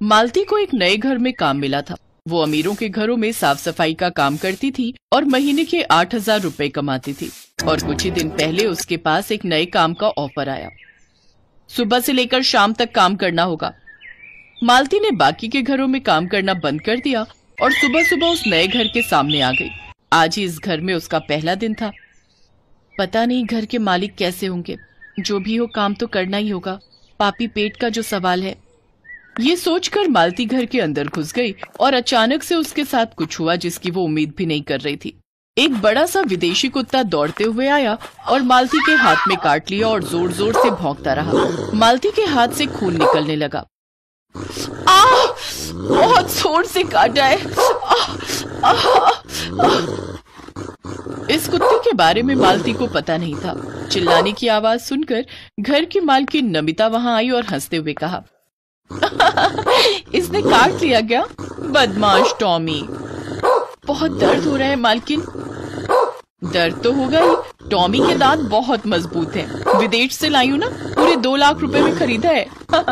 मालती को एक नए घर में काम मिला था। वो अमीरों के घरों में साफ सफाई का काम करती थी और महीने के 8,000 रुपए कमाती थी। और कुछ ही दिन पहले उसके पास एक नए काम का ऑफर आया। सुबह से लेकर शाम तक काम करना होगा। मालती ने बाकी के घरों में काम करना बंद कर दिया और सुबह सुबह उस नए घर के सामने आ गई। आज ही इस घर में उसका पहला दिन था। पता नहीं घर के मालिक कैसे होंगे, जो भी हो काम तो करना ही होगा, पापी पेट का जो सवाल है। ये सोचकर मालती घर के अंदर घुस गई और अचानक से उसके साथ कुछ हुआ जिसकी वो उम्मीद भी नहीं कर रही थी। एक बड़ा सा विदेशी कुत्ता दौड़ते हुए आया और मालती के हाथ में काट लिया और जोर जोर से भौंकता रहा। मालती के हाथ से खून निकलने लगा। बहुत जोर से काटा है। इस कुत्ते के बारे में मालती को पता नहीं था। चिल्लाने की आवाज सुनकर घर की मालकिन नमिता वहां आई और हंसते हुए कहा, इसने काट लिया क्या? बदमाश टॉमी। बहुत दर्द हो रहा है मालकिन। दर्द तो होगा ही, टॉमी के दांत बहुत मजबूत हैं। विदेश से लाई हूं ना, पूरे 2 लाख रुपए में खरीदा है।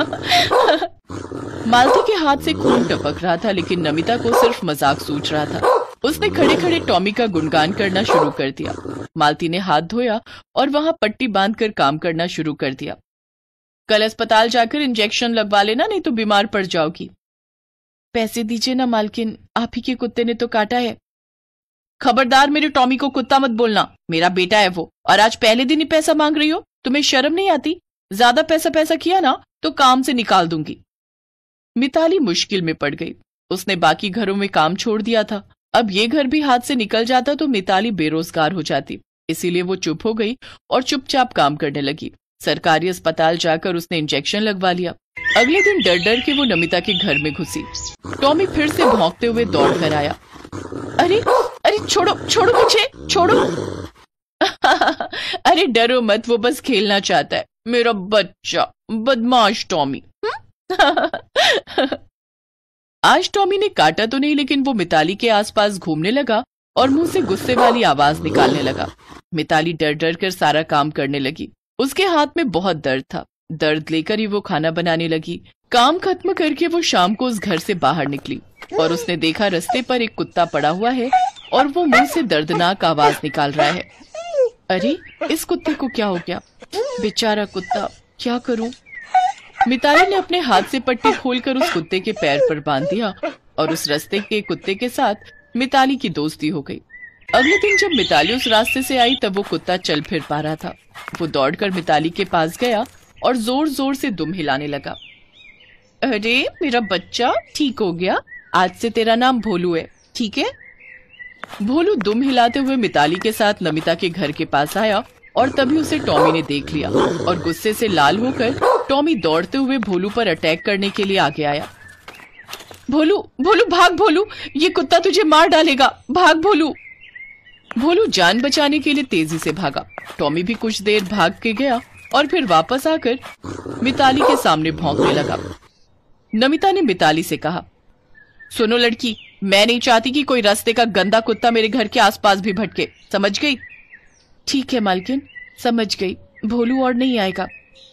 मालती के हाथ से खून टपक रहा था, लेकिन नमिता को सिर्फ मजाक सूझ रहा था। उसने खड़े खड़े टॉमी का गुणगान करना शुरू कर दिया। मालती ने हाथ धोया और वहां पट्टी बांधकर काम करना शुरू कर दिया। कल अस्पताल जाकर इंजेक्शन लगवा लेना, नहीं तो बीमार पड़ जाओगी। पैसे दीजिए ना मालकिन, आप ही के कुत्ते ने तो काटा है। खबरदार, मेरे टॉमी को कुत्ता मत बोलना, मेरा बेटा है वो, और आज पहले दिन ही पैसा मांग रही हो। तुम्हें शर्म नहीं आती? ज्यादा पैसा किया ना तो काम से निकाल दूंगी। मिताली मुश्किल में पड़ गई। उसने बाकी घरों में काम छोड़ दिया था। अब ये घर भी हाथ से निकल जाता तो मिताली बेरोजगार हो जाती। इसीलिए वो चुप हो गई और चुपचाप काम करने लगी। सरकारी अस्पताल जाकर उसने इंजेक्शन लगवा लिया। अगले दिन डर डर के वो नमिता के घर में घुसी। टॉमी फिर से भौंकते हुए दौड़ कर आया। अरे अरे, छोड़ो छोड़ो मुझे, छोड़ो। अरे डरो मत, वो बस खेलना चाहता है, मेरा बच्चा, बदमाश टॉमी। आज टॉमी ने काटा तो नहीं, लेकिन वो मिताली के आसपास घूमने लगा और मुंह से गुस्से वाली आवाज निकालने लगा। मिताली डर डर कर सारा काम करने लगी। उसके हाथ में बहुत दर्द था। दर्द लेकर ही वो खाना बनाने लगी। काम खत्म करके वो शाम को उस घर से बाहर निकली और उसने देखा रास्ते पर एक कुत्ता पड़ा हुआ है और वो मुंह से दर्दनाक आवाज निकाल रहा है। अरे इस कुत्ते को क्या हो गया? बेचारा कुत्ता, क्या करूं? मिताली ने अपने हाथ से पट्टी खोलकर उस कुत्ते के पैर पर बांध दिया और उस रास्ते के कुत्ते के साथ मिताली की दोस्ती हो गई। अगले दिन जब मिताली उस रास्ते से आई तब वो कुत्ता चल फिर पा रहा था। वो दौड़कर मिताली के पास गया और जोर जोर से दुम हिलाने लगा। अरे मेरा बच्चा, ठीक हो गया, आज से तेरा नाम भोलू है, ठीक है? भोलू दुम हिलाते हुए मिताली के साथ नमिता के घर के पास आया और तभी उसे टॉमी ने देख लिया और गुस्से से लाल होकर टॉमी दौड़ते हुए भोलू पर अटैक करने के लिए आगे आया। भोलू भोलू भाग, भोलू, ये कुत्ता तुझे मार डालेगा, भाग भोलू। भोलू जान बचाने के लिए तेजी से भागा। टॉमी भी कुछ देर भाग के गया और फिर वापस आकर मिताली के सामने भौंकने लगा। नमिता ने मिताली से कहा, सुनो लड़की, मैं नहीं चाहती कि कोई रास्ते का गंदा कुत्ता मेरे घर के आसपास भी भटके, समझ गई? ठीक है मालकिन, समझ गई। भोलू और नहीं आएगा।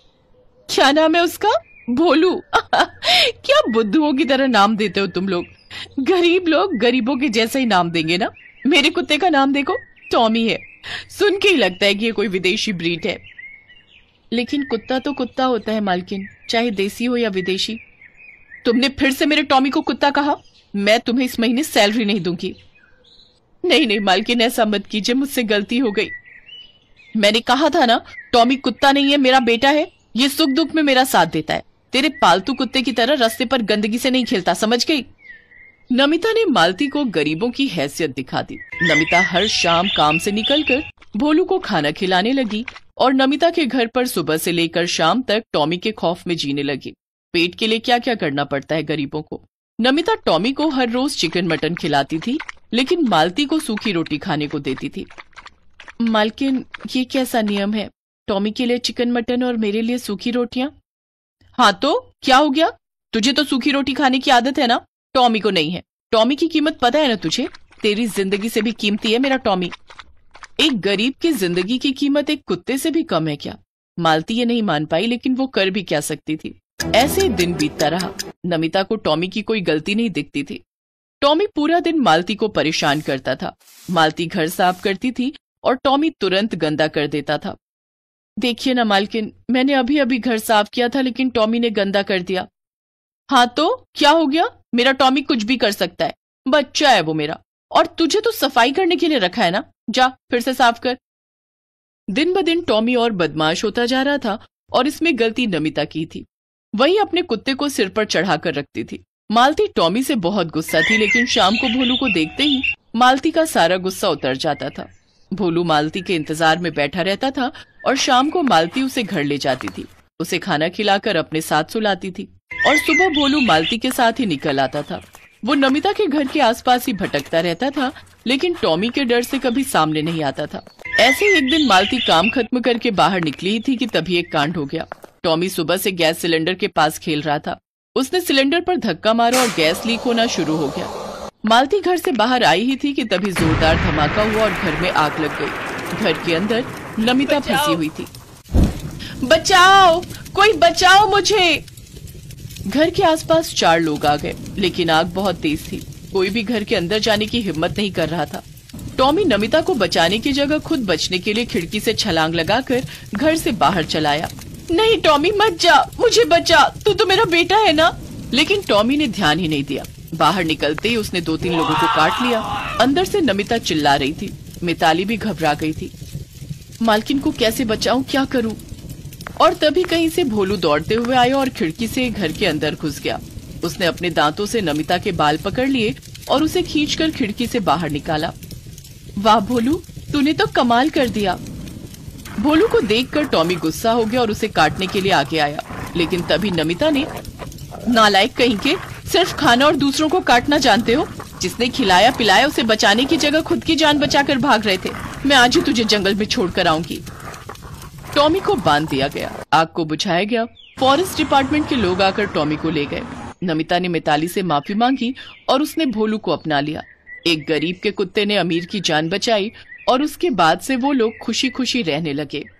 क्या नाम है उसका? भोलू। क्या बुद्धुओं की तरह नाम देते हो तुम लोग। गरीब लोग गरीबों के जैसा ही नाम देंगे ना। मेरे कुत्ते का नाम देखो, टॉमी है। सुन के ही लगता है कि ये कोई विदेशी ब्रीड है। लेकिन कुत्ता तो कुत्ता होता है मालकिन, चाहे देसी हो या विदेशी। तुमने फिर से मेरे टॉमी को कुत्ता कहा। मैं तुम्हें इस महीने सैलरी नहीं दूंगी। नहीं नहीं मालकिन, ऐसा मत कीजिए, मुझसे गलती हो गई। मैंने कहा था ना, टॉमी कुत्ता नहीं है, मेरा बेटा है। ये सुख दुख में मेरा साथ देता है। तेरे पालतू कुत्ते की तरह रास्ते पर गंदगी से नहीं खेलता, समझ गई? नमिता ने मालती को गरीबों की हैसियत दिखा दी। नमिता हर शाम काम से निकलकर भोलू को खाना खिलाने लगी और नमिता के घर पर सुबह से लेकर शाम तक टॉमी के खौफ में जीने लगी। पेट के लिए क्या क्या करना पड़ता है गरीबों को। नमिता टॉमी को हर रोज चिकन मटन खिलाती थी, लेकिन मालती को सूखी रोटी खाने को देती थी। मालकिन, ये कैसा नियम है? टॉमी के लिए चिकन मटन और मेरे लिए सूखी रोटियां? हाँ तो क्या हो गया? तुझे तो सूखी रोटी खाने की आदत है ना, टॉमी को नहीं है। टॉमी की कीमत पता है ना तुझे? तेरी जिंदगी से भी कीमती है मेरा टॉमी। एक गरीब की जिंदगी की कीमत एक कुत्ते से भी कम है क्या? मालती ये नहीं मान पाई, लेकिन वो कर भी क्या सकती थी। ऐसे ही दिन बीतता रहा। नमिता को टॉमी की कोई गलती नहीं दिखती थी। टॉमी पूरा दिन मालती को परेशान करता था। मालती घर साफ करती थी और टॉमी तुरंत गंदा कर देता था। देखिए ना मालकिन, मैंने अभी अभी घर साफ किया था लेकिन टॉमी ने गंदा कर दिया। हाँ तो क्या हो गया? मेरा टॉमी कुछ भी कर सकता है, बच्चा है वो मेरा। और तुझे तो सफाई करने के लिए रखा है ना, जा फिर से साफ कर। दिन ब दिन टॉमी और बदमाश होता जा रहा था और इसमें गलती नमिता की थी। वही अपने कुत्ते को सिर पर चढ़ाकर रखती थी। मालती टॉमी से बहुत गुस्सा थी, लेकिन शाम को भोलू को देखते ही मालती का सारा गुस्सा उतर जाता था। भोलू मालती के इंतजार में बैठा रहता था और शाम को मालती उसे घर ले जाती थी, उसे खाना खिलाकर अपने साथ सुलाती थी और सुबह भोलू मालती के साथ ही निकल आता था। वो नमिता के घर के आसपास ही भटकता रहता था, लेकिन टॉमी के डर से कभी सामने नहीं आता था। ऐसे ही एक दिन मालती काम खत्म करके बाहर निकली ही थी कि तभी एक कांड हो गया। टॉमी सुबह से गैस सिलेंडर के पास खेल रहा था। उसने सिलेंडर पर धक्का मारा और गैस लीक होना शुरू हो गया। मालती घर से बाहर आई ही थी कि तभी जोरदार धमाका हुआ और घर में आग लग गई। घर के अंदर नमिता फंसी हुई थी। बचाओ, कोई बचाओ मुझे। घर के आसपास 4 लोग आ गए, लेकिन आग बहुत तेज थी। कोई भी घर के अंदर जाने की हिम्मत नहीं कर रहा था। टॉमी नमिता को बचाने की जगह खुद बचने के लिए खिड़की से छलांग लगाकर घर से बाहर चला आया। नहीं टॉमी मत जा, मुझे बचा, तू तो मेरा बेटा है ना। लेकिन टॉमी ने ध्यान ही नहीं दिया। बाहर निकलते ही उसने 2-3 लोगों को काट लिया। अंदर से नमिता चिल्ला रही थी। मिताली भी घबरा गई थी। मालकिन को कैसे बचाऊं, क्या करूं? और तभी कहीं से भोलू दौड़ते हुए आया और खिड़की से घर के अंदर घुस गया। उसने अपने दांतों से नमिता के बाल पकड़ लिए और उसे खींचकर खिड़की से बाहर निकाला। वाह भोलू, तूने तो कमाल कर दिया। भोलू को देखकर टॉमी गुस्सा हो गया और उसे काटने के लिए आगे आया, लेकिन तभी नमिता ने, नालायक कहीं के, सिर्फ खाना और दूसरों को काटना जानते हो। जिसने खिलाया पिलाया उसे बचाने की जगह खुद की जान बचाकर भाग रहे थे। मैं आज ही तुझे जंगल में छोड़कर आऊंगी। टॉमी को बांध दिया गया, आग को बुझाया गया। फॉरेस्ट डिपार्टमेंट के लोग आकर टॉमी को ले गए। नमिता ने मिताली से माफी मांगी और उसने भोलू को अपना लिया। एक गरीब के कुत्ते ने अमीर की जान बचाई और उसके बाद से वो लोग खुशी खुशी रहने लगे।